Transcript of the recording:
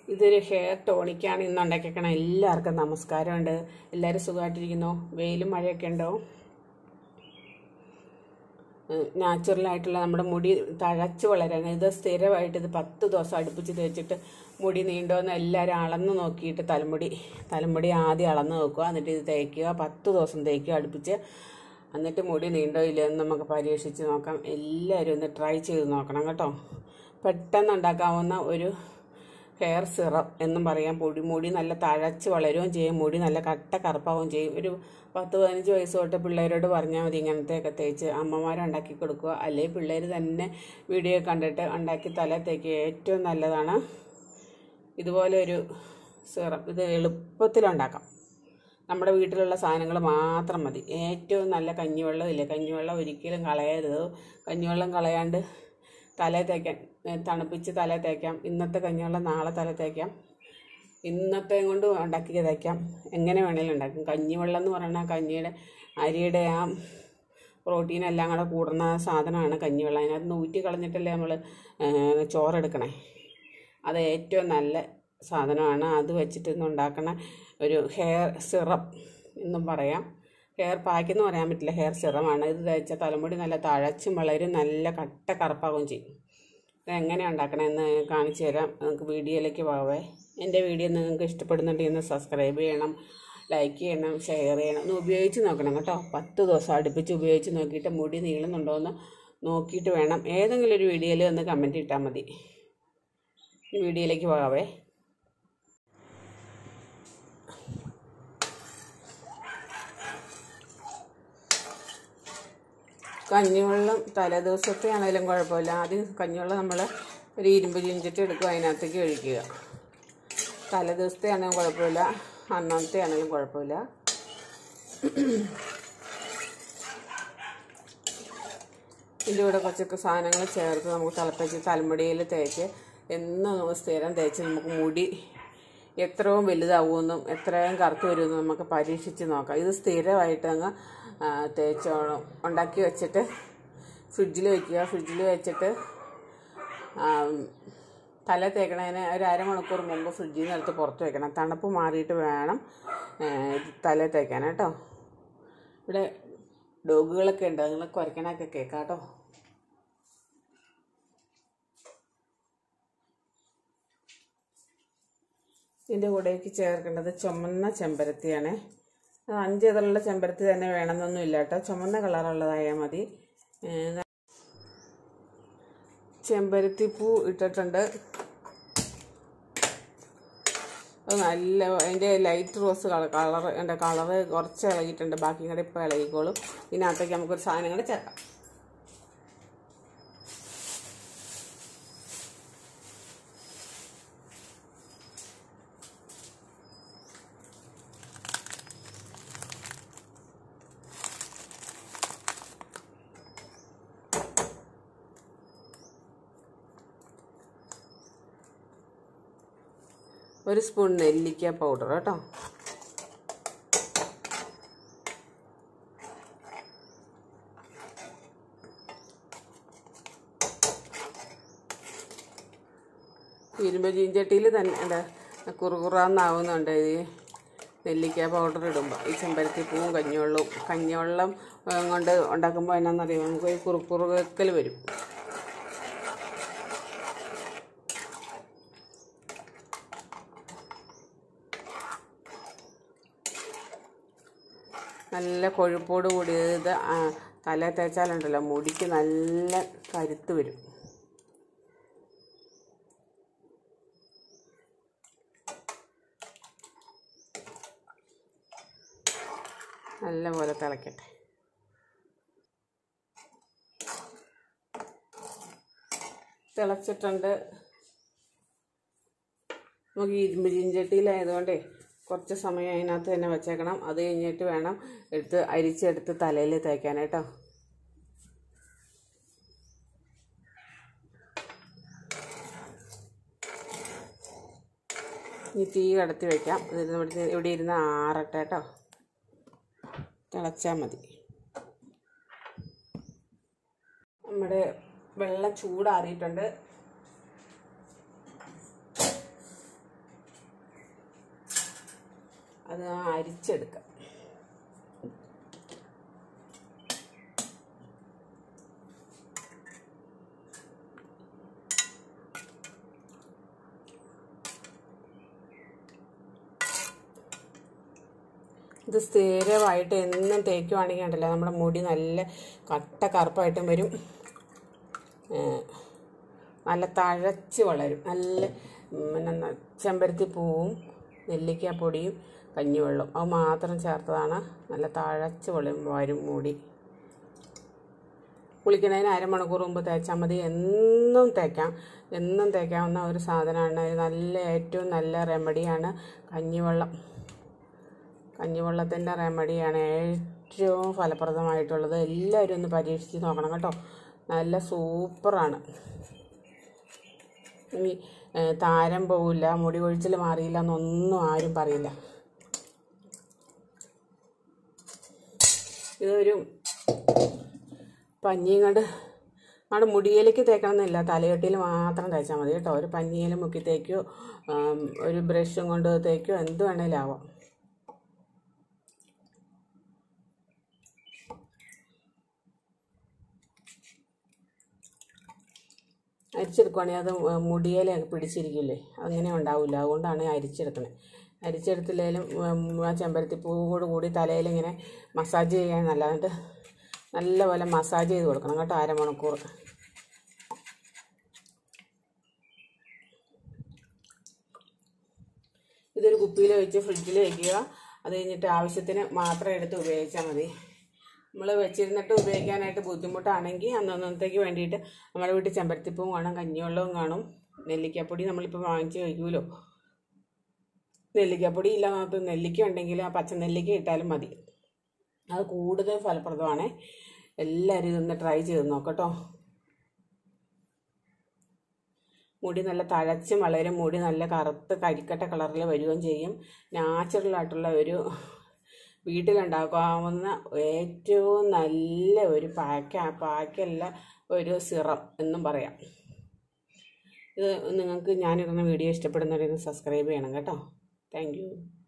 ഇതൊരു ഹെയർ ടോണിക്കാണ് ഇന്ന് ഉണ്ടാക്കിയേക്കണം. എല്ലാവർക്കും നമസ്കാരമുണ്ട്. എല്ലാവരും സുഖമായിട്ടിരിക്കുന്നു. വെയിലും മഴയൊക്കെ ഉണ്ടോ? നാച്ചുറലായിട്ടുള്ള നമ്മുടെ മുടി തഴച്ച് വളരാൻ ഇത് സ്ഥിരമായിട്ട് ഇത് 10 ദിവസം അടുപ്പിച്ച് തേച്ചിട്ട് മുടി നീണ്ടോയെന്ന് എല്ലാവരും അളന്ന് നോക്കിയിട്ട് തലമുടി ആദ്യം അളന്ന് നോക്കുക. എന്നിട്ട് ഇത് തേക്കുക. 10 ദിവസം തേക്കുക അടുപ്പിച്ച്. എന്നിട്ട് മുടി നീണ്ടോ ഇല്ലയെന്ന് നമുക്ക് പരീക്ഷിച്ച് നോക്കാം. എല്ലാവരും ഒന്ന് ട്രൈ ചെയ്ത് നോക്കണം കേട്ടോ. പെട്ടെന്ന് ഉണ്ടാക്കാവുന്ന ഒരു ഹെയർ സിറം എന്നും പറയാം. മുടി നല്ല തഴച്ച് വളരുകയും ചെയ്യും, മുടി നല്ല കട്ട കറുപ്പാവുകയും ചെയ്യും. ഒരു 10-15 വയസ്സ് തൊട്ട് പിള്ളേരോട് പറഞ്ഞാൽ മതി ഇങ്ങനത്തെയൊക്കെ തേച്ച് അമ്മമാരുണ്ടാക്കി കൊടുക്കുക. അല്ലെങ്കിൽ പിള്ളേർ തന്നെ വീഡിയോ കണ്ടിട്ട് ഉണ്ടാക്കി തല തേക്കുക. ഏറ്റവും നല്ലതാണ് ഇതുപോലെ ഒരു സിറം. ഇത് എളുപ്പത്തിലുണ്ടാക്കാം. നമ്മുടെ വീട്ടിലുള്ള സാധനങ്ങൾ മാത്രം മതി. ഏറ്റവും നല്ല കഞ്ഞിവെള്ളം ഇല്ലേ, കഞ്ഞിവെള്ളം ഒരിക്കലും കളയരുത്. കഞ്ഞിവെള്ളം കളയാണ്ട് തല തേക്കാൻ, തണുപ്പിച്ച് തല തേക്കാം. ഇന്നത്തെ കഞ്ഞിവെള്ളം നാളെ തല തേക്കാം. ഇന്നത്തെ കൊണ്ട് ഉണ്ടാക്കി തേക്കാം. എങ്ങനെ വേണേലും ഉണ്ടാക്കും. കഞ്ഞിവെള്ളം എന്ന് പറഞ്ഞാൽ കഞ്ഞിയുടെ അരിയുടെ ആ പ്രോട്ടീനെല്ലാം കൂടെ കൂടുന്ന സാധനമാണ് കഞ്ഞിവെള്ളം. അതിനകത്ത് ഊറ്റി കളഞ്ഞിട്ടല്ലേ നമ്മൾ ചോറെടുക്കണേ. അത് ഏറ്റവും നല്ല സാധനമാണ്. അത് വെച്ചിട്ട് ഇന്ന് ഉണ്ടാക്കണ ഒരു ഹെയർ സിറം എന്നും പറയാം. ഹെയർ പാക്ക് എന്ന് പറയാൻ പറ്റില്ല, ഹെയർ സിറമാണ്. ഇത് തേച്ച തലമുടി നല്ല തഴച്ചും വളരും, നല്ല കട്ട കറുപ്പാകുകയും ചെയ്യും. ഇതെങ്ങനെ ഉണ്ടാക്കണമെന്ന് കാണിച്ചു തരാം. നിങ്ങൾക്ക് വീഡിയോയിലേക്ക് പോവേ. എൻ്റെ വീഡിയോ നിങ്ങൾക്ക് ഇഷ്ടപ്പെടുന്നുണ്ടെങ്കിൽ സബ്സ്ക്രൈബ് ചെയ്യണം, ലൈക്ക് ചെയ്യണം, ഷെയർ ചെയ്യണം. ഒന്ന് ഉപയോഗിച്ച് നോക്കണം കേട്ടോ. 10 ദിവസം അടുപ്പിച്ച് ഉപയോഗിച്ച് നോക്കിയിട്ട് മുടി നീളുന്നുണ്ടോ എന്ന് നോക്കിയിട്ട് വേണം. ഏതെങ്കിലും ഒരു വീഡിയോയിൽ ഒന്ന് കമൻറ്റ് ഇട്ടാൽ മതി. വീഡിയോയിലേക്ക് പോകാവേ. കഞ്ഞിവെള്ളം തലേദിവസത്തെ ആണെങ്കിലും കുഴപ്പമില്ല. ആദ്യം കഞ്ഞിവെള്ളം നമ്മൾ ഒരു 20 ചിഞ്ചിട്ട് എടുക്കുക, അതിനകത്തേക്ക് ഒഴിക്കുക. തലേദിവസത്തെ ആണെങ്കിലും കുഴപ്പമില്ല, അന്നത്തെ ആണെങ്കിലും കുഴപ്പമില്ല. ഇതിൻ്റെ കൂടെ കുറച്ചൊക്കെ സാധനങ്ങൾ ചേർത്ത് നമുക്ക് തിളപ്പിച്ച് തലമുടിയിൽ തേച്ച് എന്നും സ്ഥിരം തേച്ച് നമുക്ക് മുടി എത്രയും വലുതാവുമെന്നും എത്രയും കറുത്ത് വരുമെന്നും നമുക്ക് പരീക്ഷിച്ച് നോക്കാം. ഇത് സ്ഥിരമായിട്ട് അങ്ങ് തേച്ചോണം. ഉണ്ടാക്കി വെച്ചിട്ട് ഫ്രിഡ്ജിൽ വയ്ക്കുക. ഫ്രിഡ്ജിൽ വെച്ചിട്ട് തല തേക്കണതിന് ഒരു അരമണിക്കൂർ മുമ്പ് ഫ്രിഡ്ജിൽ നിന്ന് എടുത്ത് പുറത്ത് വെക്കണം. തണുപ്പ് മാറിയിട്ട് വേണം തല തേക്കാൻ കേട്ടോ. ഇവിടെ ഡോഗുകളൊക്കെ ഉണ്ട്, നിങ്ങൾ കുരയ്ക്കണൊക്കെ കേൾക്കാം കേട്ടോ. ഇതിൻ്റെ കൂടേക്ക് ചേർക്കേണ്ടത് ചുമന്ന ചെമ്പരത്തിയാണ്. 5 ഇതളുള്ള ചെമ്പരത്തി തന്നെ വേണമെന്നൊന്നും ഇല്ല കേട്ടോ. ചുമന്ന കളറുള്ളതായാൽ മതി. ചെമ്പരത്തിപ്പൂ ഇട്ടിട്ടുണ്ട്. അത് നല്ല അതിൻ്റെ ലൈറ്റ് റോസ് കളർ എൻ്റെ കളറ് കുറച്ച് ഇളകിയിട്ടുണ്ട്. ബാക്കി കൂടെ ഇപ്പോൾ ഇളകിക്കോളും. ഇതിനകത്തേക്ക് നമുക്കൊരു സാധനം കൂടെ ചേർക്കാം. ഒരു സ്പൂൺ നെല്ലിക്ക പൗഡർ കേട്ടോ. ഇരുമ്പ് ചീഞ്ചട്ടിയിൽ തന്നെ കുറുകുറാന്നാവുന്നുണ്ട് ഈ നെല്ലിക്ക പൗഡർ ഇടുമ്പോൾ. ഈ ചെമ്പരത്തിപ്പൂവും കഞ്ഞിവെള്ളം കൊണ്ട് ഉണ്ടാക്കുമ്പോൾ എന്നാണെന്നറിയാം, നമുക്ക് ഒരു കുറുക്കൽ വരും. നല്ല കൊഴുപ്പോട് കൂടിയത് തല തേച്ചാലുണ്ടല്ലോ മുടിക്ക് നല്ല കരുത്ത് വരും. നല്ലപോലെ തിളക്കട്ടെ. തിളച്ചിട്ടുണ്ട്. നമുക്ക് ഇരുമ്പ് ചീഞ്ചട്ടിയിലായതുകൊണ്ടേ കുറച്ച് സമയം അതിനകത്ത് തന്നെ വെച്ചേക്കണം. അത് കഴിഞ്ഞിട്ട് വേണം അരിച്ചെടുത്ത് തലയിൽ തേക്കാനായിട്ടോ. ഇനി തീ കടത്തി വയ്ക്കാം. ഇവിടെ ഇരുന്ന് ആറട്ടെ കേട്ടോ. തിളച്ചാൽ മതി. നമ്മുടെ വെള്ളം ചൂടാറിയിട്ടുണ്ട്. അത് അരിച്ചെടുക്കാം. ഇത് സ്ഥിരമായിട്ട് എന്നും തേക്കുവാണെങ്കിൽ ഉണ്ടല്ലോ നമ്മുടെ മുടി നല്ല കട്ട കറുപ്പായിട്ടും വരും, നല്ല തഴച്ച് വളരും. നല്ല പിന്നെ ചെമ്പരത്തി പൂവും നെല്ലിക്കാപ്പൊടിയും കഞ്ഞിവെള്ളം അത് മാത്രം ചേർത്തതാണ്. നല്ല തഴച്ച് വരും മുടി. കുളിക്കുന്നതിന് അരമണിക്കൂർ മുമ്പ് തേച്ചാൽ മതി. എന്നും തേക്കാം, എന്നും തേക്കാവുന്ന ഒരു സാധനമാണ്. നല്ല ഏറ്റവും നല്ല റെമഡിയാണ് കഞ്ഞിവെള്ളം. കഞ്ഞിവെള്ളത്തിൻ്റെ റെമഡിയാണ് ഏറ്റവും ഫലപ്രദമായിട്ടുള്ളത്. എല്ലാവരും ഒന്ന് പരീക്ഷിച്ച് നോക്കണം കേട്ടോ. നല്ല സൂപ്പറാണ്. ഇനി താരം പോവില്ല, മുടി കൊഴിച്ചിൽ മാറിയില്ല എന്നൊന്നും ആരും പറയില്ല. ഇതൊരു പഞ്ഞിയും കൊണ്ട് നമ്മുടെ മുടിയിലേക്ക് തേക്കണമെന്നില്ല, തലയൊട്ടിയിൽ മാത്രം തേച്ചാൽ മതി കേട്ടോ. ഒരു പഞ്ഞിയിൽ മുക്കി തേക്കോ, ഒരു ബ്രഷും കൊണ്ട് തേക്കോ, എന്ത് വേണേലും ആവാം. അരിച്ചെടുക്കുകയാണെങ്കിൽ അത് മുടിയില പിടിച്ചിരിക്കില്ലേ, അങ്ങനെ ഉണ്ടാവില്ല. അതുകൊണ്ടാണ് അരിച്ചെടുക്കണത്. അരിച്ചെടുത്തില്ലെങ്കിലും ആ ചെമ്പരത്തിപ്പൂവോട് കൂടി തലയിലിങ്ങനെ മസാജ് ചെയ്യാൻ നല്ലതായിട്ട് നല്ലപോലെ മസാജ് ചെയ്ത് കൊടുക്കണം കേട്ടോ, അരമണിക്കൂർ. ഇതൊരു കുപ്പിയിൽ വെച്ച് ഫ്രിഡ്ജിൽ വയ്ക്കുക. അത് കഴിഞ്ഞിട്ട് ആവശ്യത്തിന് മാത്രം എടുത്ത് ഉപയോഗിച്ചാൽ മതി. നമ്മൾ വെച്ചിരുന്നിട്ട് ഉപയോഗിക്കാനായിട്ട് ബുദ്ധിമുട്ടാണെങ്കിൽ അന്നന്നത്തേക്ക് വേണ്ടിയിട്ട് നമ്മുടെ വീട്ടിൽ ചെമ്പരത്തിപ്പൂവും കാണും, കഞ്ഞിവെള്ളവും കാണും, നെല്ലിക്കാപ്പൊടി നമ്മളിപ്പോൾ വാങ്ങിച്ച് വയ്ക്കുമല്ലോ. നെല്ലിക്കാപ്പൊടി ഇല്ലാത്ത നെല്ലിക്ക ഉണ്ടെങ്കിൽ ആ പച്ചനെല്ലിക്ക ഇട്ടാലും മതി. അത് കൂടുതൽ ഫലപ്രദമാണ്. എല്ലാവരും ഇതൊന്ന് ട്രൈ ചെയ്ത് നോക്കട്ടോ. മുടി നല്ല തഴച്ചും വളരും, മുടി നല്ല കറുത്ത് കരിക്കട്ട കളറിൽ വരികയും ചെയ്യും. നാച്ചുറലായിട്ടുള്ള ഒരു വീട്ടിലുണ്ടാക്കാവുന്ന ഏറ്റവും നല്ല ഒരു പാക്കല്ല, ഒരു സിറം എന്നും പറയാം. ഇത് നിങ്ങൾക്ക് ഞാനിടുന്ന വീഡിയോ ഇഷ്ടപ്പെടുന്നവരെ സബ്സ്ക്രൈബ് ചെയ്യണം കേട്ടോ. Thank U.